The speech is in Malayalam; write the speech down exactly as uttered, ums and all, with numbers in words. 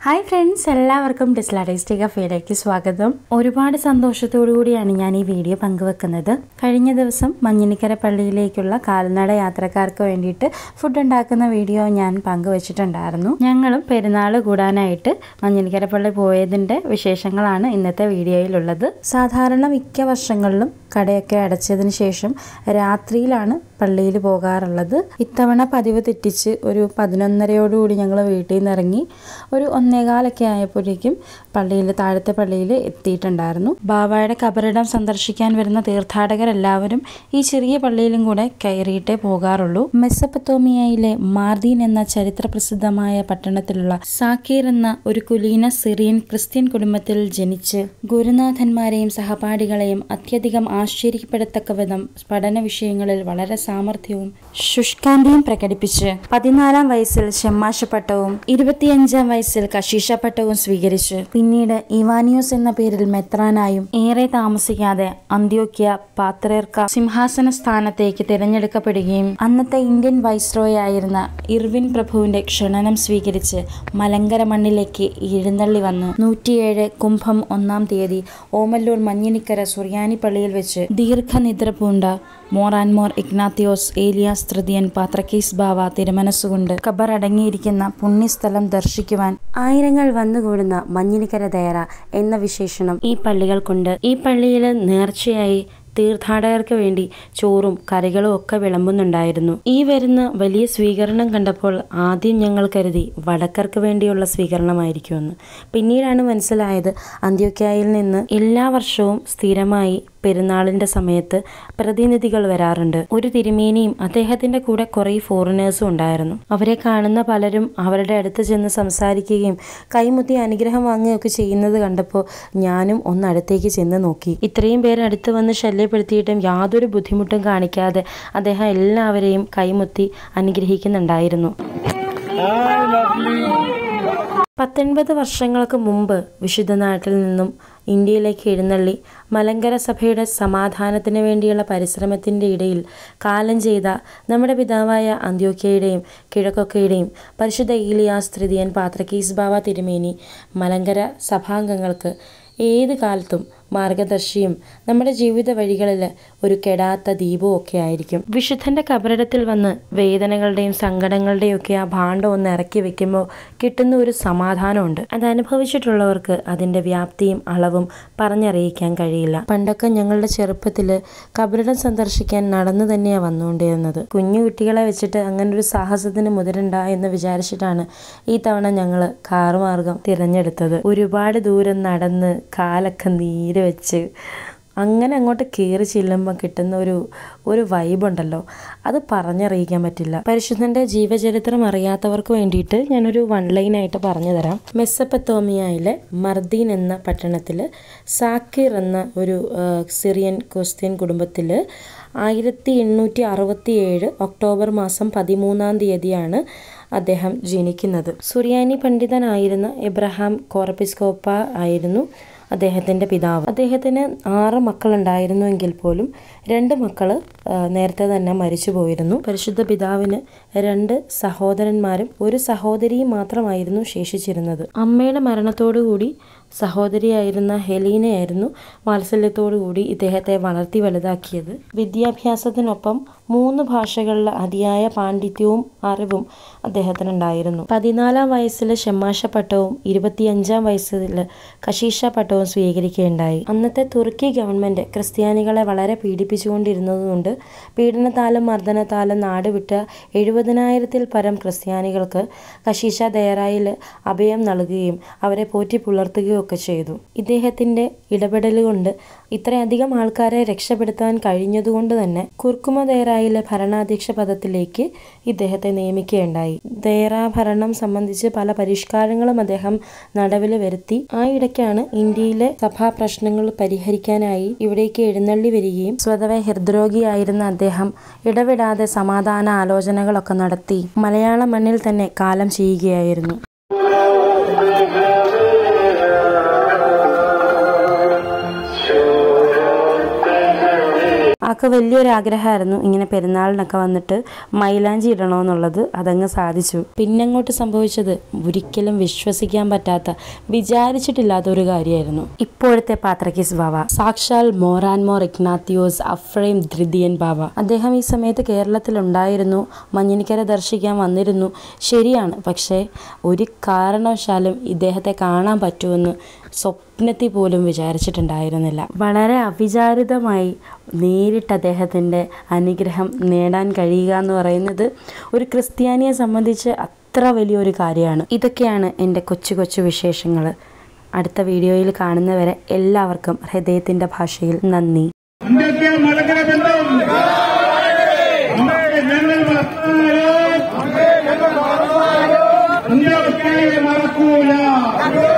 ഹായ് ഫ്രണ്ട്സ്, എല്ലാവർക്കും ഡിസ്ല ടേസ്റ്റി കഫേയിലേക്ക് സ്വാഗതം. ഒരുപാട് സന്തോഷത്തോടു കൂടിയാണ് ഞാൻ ഈ വീഡിയോ പങ്കുവെക്കുന്നത്. കഴിഞ്ഞ ദിവസം മഞ്ഞിനിക്കര പള്ളിയിലേക്കുള്ള കാൽനട യാത്രക്കാർക്ക് വേണ്ടിയിട്ട് ഫുഡ് ഉണ്ടാക്കുന്ന വീഡിയോ ഞാൻ പങ്കുവച്ചിട്ടുണ്ടായിരുന്നു. ഞങ്ങളും പെരുന്നാൾ കൂടാനായിട്ട് മഞ്ഞിനിക്കര പള്ളി പോയതിൻ്റെ വിശേഷങ്ങളാണ് ഇന്നത്തെ വീഡിയോയിലുള്ളത്. സാധാരണ മിക്ക വർഷങ്ങളിലും കടയൊക്കെ അടച്ചതിന് ശേഷം രാത്രിയിലാണ് പള്ളിയിൽ പോകാറുള്ളത്. ഇത്തവണ പതിവ് തെറ്റിച്ച് ഒരു പതിനൊന്നരയോടുകൂടി ഞങ്ങൾ വീട്ടിൽ നിന്ന് ഇറങ്ങി ഒരു ഒന്നേകാലൊക്കെ ആയപ്പോഴേക്കും പള്ളിയിൽ താഴത്തെ പള്ളിയിൽ എത്തിയിട്ടുണ്ടായിരുന്നു. ബാബായുടെ കബറിടം സന്ദർശിക്കാൻ വരുന്ന തീർത്ഥാടകരെല്ലാവരും ഈ ചെറിയ പള്ളിയിലും കൂടെ കയറിയിട്ടേ പോകാറുള്ളൂ. മെസപ്പത്തോമിയയിലെ മാർദീൻ എന്ന ചരിത്ര പ്രസിദ്ധമായ പട്ടണത്തിലുള്ള സാക്കീർ എന്ന ഒരു കുലീന സിറിയൻ ക്രിസ്ത്യൻ കുടുംബത്തിൽ ജനിച്ച് ഗുരുനാഥന്മാരെയും സഹപാഠികളെയും അത്യധികം ആശ്ചര്യപ്പെടത്തക്ക വിധം പഠന വിഷയങ്ങളിൽ വളരെ സാമർഥ്യവും ശുഷ്കാന്തിയും പ്രകടിപ്പിച്ച് പതിനാലാം വയസ്സിൽ ഷെമ്മാശപ്പട്ടവും ഇരുപത്തിയഞ്ചാം വയസ്സിൽ കശീശപ്പട്ടവും സ്വീകരിച്ച് പിന്നീട് ഇവാനിയോസ് എന്ന പേരിൽ മെത്രാനായും ഏറെ താമസിക്കാതെ അന്ത്യോക്യ പാത്രിയർക്ക സിംഹാസന സ്ഥാനത്തേക്ക് തിരഞ്ഞെടുക്കപ്പെടുകയും അന്നത്തെ ഇന്ത്യൻ വൈസ്രോയി ആയിരുന്ന ഇർവിൻ പ്രഭുവിന്റെ ക്ഷണനം സ്വീകരിച്ച് മലങ്കര മണ്ണിലേക്ക് എഴുന്നള്ളി വന്ന് നൂറ്റിയേഴ് കുംഭം ഒന്നാം തീയതി ഓമല്ലൂർ മഞ്ഞിനിക്കര സുറിയാനി പള്ളിയിൽ വെച്ച് ദീർഘനിദ്ര പൂണ്ട മോർ ആൻഡ് മോർ ഇഗ്നാത്തിയോസ് ഏലിയാസ് തൃതീയൻ പാത്രക്കീസ് ബാവ തിരുമനസ്സുകൊണ്ട് ഖബർ അടങ്ങിയിരിക്കുന്ന പുണ്യസ്ഥലം ദർശിക്കുവാൻ ആയിരങ്ങൾ വന്നുകൂടുന്ന മഞ്ഞിനിക്കര ദേറ എന്ന വിശേഷണം ഈ പള്ളികൾക്കുണ്ട്. ഈ പള്ളിയിൽ നേർച്ചയായി തീർത്ഥാടകർക്ക് വേണ്ടി ചോറും കറികളും ഒക്കെ വിളമ്പുന്നുണ്ടായിരുന്നു. ഈ വരുന്ന വലിയ സ്വീകരണം കണ്ടപ്പോൾ ആദ്യം ഞങ്ങൾ കരുതി വടക്കർക്ക് വേണ്ടിയുള്ള സ്വീകരണമായിരിക്കുമെന്ന്. പിന്നീടാണ് മനസ്സിലായത് അന്ത്യോക്യയിൽ നിന്ന് എല്ലാ വർഷവും സ്ഥിരമായി പെരുന്നാളിൻ്റെ സമയത്ത് പ്രതിനിധികൾ വരാറുണ്ട്. ഒരു തിരുമേനിയും അദ്ദേഹത്തിൻ്റെ കൂടെ കുറേ ഫോറിനേഴ്സും ഉണ്ടായിരുന്നു. അവരെ കാണുന്ന പലരും അവരുടെ അടുത്ത് ചെന്ന് സംസാരിക്കുകയും കൈമുത്തി അനുഗ്രഹം വാങ്ങുകയൊക്കെ ചെയ്യുന്നത് കണ്ടപ്പോൾ ഞാനും ഒന്ന് അടുത്തേക്ക് ചെന്ന് നോക്കി. ഇത്രയും പേര് അടുത്ത് വന്ന് ശല്യപ്പെടുത്തിയിട്ടും യാതൊരു ബുദ്ധിമുട്ടും കാണിക്കാതെ അദ്ദേഹം എല്ലാവരെയും കൈമുത്തി അനുഗ്രഹിക്കുന്നുണ്ടായിരുന്നു. പത്തൊൻപത് വർഷങ്ങൾക്ക് മുമ്പ് വിശുദ്ധ നാട്ടിൽ നിന്നും ഇന്ത്യയിലേക്ക് എഴുന്നള്ളി മലങ്കര സഭയുടെ സമാധാനത്തിന് വേണ്ടിയുള്ള പരിശ്രമത്തിൻ്റെ ഇടയിൽ കാലം ചെയ്ത നമ്മുടെ പിതാവായ അന്ത്യോക്യയുടെയും കിഴക്കൊക്കയുടെയും പരിശുദ്ധ ഏലിയാസ് തൃതീയൻ പാത്രക്കീസ് ബാവ തിരുമേനി മലങ്കര സഭാംഗങ്ങൾക്ക് ഏത് കാലത്തും മാർഗദർശിയും നമ്മുടെ ജീവിത വഴികളിൽ ഒരു കെടാത്ത ദീപവും ഒക്കെ ആയിരിക്കും. വിശുദ്ധൻ്റെ കബറിടത്തിൽ വന്ന് വേദനകളുടെയും സങ്കടങ്ങളുടെയും ഒക്കെ ആ ഭാണ്ഡം ഒന്ന് ഇറക്കി വെക്കുമ്പോൾ കിട്ടുന്ന ഒരു സമാധാനമുണ്ട്. അത് അനുഭവിച്ചിട്ടുള്ളവർക്ക് അതിൻ്റെ വ്യാപ്തിയും അളവും പറഞ്ഞറിയിക്കാൻ കഴിയില്ല. പണ്ടൊക്കെ ഞങ്ങളുടെ ചെറുപ്പത്തിൽ കബറിടം സന്ദർശിക്കാൻ നടന്നു തന്നെയാണ് വന്നുകൊണ്ടിരുന്നത്. കുഞ്ഞു കുട്ടികളെ വെച്ചിട്ട് അങ്ങനെ ഒരു സാഹസത്തിന് മുതിരണ്ട എന്ന് വിചാരിച്ചിട്ടാണ് ഈ തവണ ഞങ്ങൾ കാറുമാർഗം തിരഞ്ഞെടുത്തത്. ഒരുപാട് ദൂരം നടന്ന് കാലൊക്കെ നീര് വെച്ച് അങ്ങനെ അങ്ങോട്ട് കയറി ചെല്ലുമ്പോൾ കിട്ടുന്ന ഒരു ഒരു വൈബുണ്ടല്ലോ, അത് പറഞ്ഞറിയിക്കാൻ പറ്റില്ല. പരിശുദ്ധൻ്റെ ജീവചരിത്രം അറിയാത്തവർക്ക് വേണ്ടിയിട്ട് ഞാനൊരു വൺ ലൈനായിട്ട് പറഞ്ഞു തരാം. മെസപ്പത്തോമിയയിലെ മർദീൻ എന്ന പട്ടണത്തിൽ സാക്കിർ എന്ന ഒരു സിറിയൻ ക്രിസ്ത്യൻ കുടുംബത്തിൽ ആയിരത്തി എണ്ണൂറ്റി അറുപത്തി ഏഴ് ഒക്ടോബർ മാസം പതിമൂന്നാം തീയതിയാണ് അദ്ദേഹം ജനിക്കുന്നത്. സുറിയാനി പണ്ഡിതനായിരുന്ന എബ്രഹാം കോർപ്പിസ്കോപ്പ ആയിരുന്നു അദ്ദേഹത്തിൻ്റെ പിതാവ്. അദ്ദേഹത്തിന് ആറ് മക്കളുണ്ടായിരുന്നുവെങ്കിൽ പോലും രണ്ട് മക്കൾ നേരത്തെ തന്നെ മരിച്ചു പോയിരുന്നു. പരിശുദ്ധ പിതാവിന് രണ്ട് സഹോദരന്മാരും ഒരു സഹോദരിയും മാത്രമായിരുന്നു ശേഷിച്ചിരുന്നത്. അമ്മയുടെ മരണത്തോടുകൂടി സഹോദരിയായിരുന്ന ഹെലീനയായിരുന്നു വാത്സല്യത്തോടുകൂടി ഇദ്ദേഹത്തെ വളർത്തി വലുതാക്കിയത്. വിദ്യാഭ്യാസത്തിനൊപ്പം മൂന്ന് ഭാഷകളിലെ അതിയായ പാണ്ഡിത്യവും അറിവും അദ്ദേഹത്തിനുണ്ടായിരുന്നു. പതിനാലാം വയസ്സിൽ ഷെമ്മാശപ്പട്ടവും ഇരുപത്തിയഞ്ചാം വയസ്സിൽ കശീശപ്പട്ടവും സ്വീകരിക്കുകയുണ്ടായി. അന്നത്തെ തുർക്കി ഗവൺമെൻറ് ക്രിസ്ത്യാനികളെ വളരെ പീഡിപ്പിച്ചുകൊണ്ടിരുന്നതുകൊണ്ട് പീഡനത്താലും മർദ്ദനത്താലും നാടുവിട്ട എഴുപതിനായിരത്തിൽ പരം ക്രിസ്ത്യാനികൾക്ക് കശീശ ദേറായിൽ അഭയം നൽകുകയും അവരെ പോറ്റി പുലർത്തുകയും ഒക്കെ ചെയ്തു. ഇദ്ദേഹത്തിൻ്റെ ഇടപെടൽ കൊണ്ട് ഇത്രയധികം ആൾക്കാരെ രക്ഷപ്പെടുത്താൻ കഴിഞ്ഞതുകൊണ്ട് തന്നെ കുർക്കുമ ദേറായിലെ ഭരണാധ്യക്ഷ പദത്തിലേക്ക് ഇദ്ദേഹത്തെ നിയമിക്കുകയുണ്ടായി. ദേറ ഭരണം സംബന്ധിച്ച് പല പരിഷ്കാരങ്ങളും അദ്ദേഹം നടപ്പിൽ വരുത്തി. ആ ഇടയ്ക്കാണ് ഇന്ത്യയിലെ സഭാ പ്രശ്നങ്ങൾ പരിഹരിക്കാനായി ഇവിടേക്ക് എഴുന്നള്ളി വരികയും സ്വതവേ ഹൃദ്രോഗിയായിരുന്ന അദ്ദേഹം ഇടവിടാതെ സമാധാന ആലോചനകളൊക്കെ നടത്തി മലയാള മണ്ണിൽ തന്നെ കാലം ചെയ്യുകയായിരുന്നു. ആൾക്ക് വലിയൊരു ആഗ്രഹമായിരുന്നു ഇങ്ങനെ പെരുന്നാളിനൊക്കെ വന്നിട്ട് മൈലാഞ്ചി ഇടണമെന്നുള്ളത്. അതങ്ങ് സാധിച്ചു. പിന്നങ്ങോട്ട് സംഭവിച്ചത് ഒരിക്കലും വിശ്വസിക്കാൻ പറ്റാത്ത, വിചാരിച്ചിട്ടില്ലാത്ത ഒരു കാര്യമായിരുന്നു. ഇപ്പോഴത്തെ പാത്രക്കീസ് ബാവ, സാക്ഷാൽ മോർ ആൻഡ് മോർ ഇഗ്നാത്തിയോസ് അഫ്രൈം ധൃതിയൻ ബാവ. അദ്ദേഹം ഈ സമയത്ത് കേരളത്തിലുണ്ടായിരുന്നു, മഞ്ഞിനിക്കര ദർശിക്കാൻ വന്നിരുന്നു. ശരിയാണ്, പക്ഷേ ഒരു കാരണവശാലും ഇദ്ദേഹത്തെ കാണാൻ പറ്റുമെന്ന് സ്വപ്നത്തിൽ പോലും വിചാരിച്ചിട്ടുണ്ടായിരുന്നില്ല. വളരെ അവിചാരിതമായി നേരിട്ട് അദ്ദേഹത്തിൻ്റെ അനുഗ്രഹം നേടാൻ കഴിയുക എന്ന് പറയുന്നത് ഒരു ക്രിസ്ത്യാനിയെ സംബന്ധിച്ച് അത്ര വലിയൊരു കാര്യമാണ്. ഇതൊക്കെയാണ് എൻ്റെ കൊച്ചു കൊച്ചു വിശേഷങ്ങൾ. അടുത്ത വീഡിയോയിൽ കാണുന്നവരെ എല്ലാവർക്കും ഹൃദയത്തിൻ്റെ ഭാഷയിൽ നന്ദി. മറക്കൂല.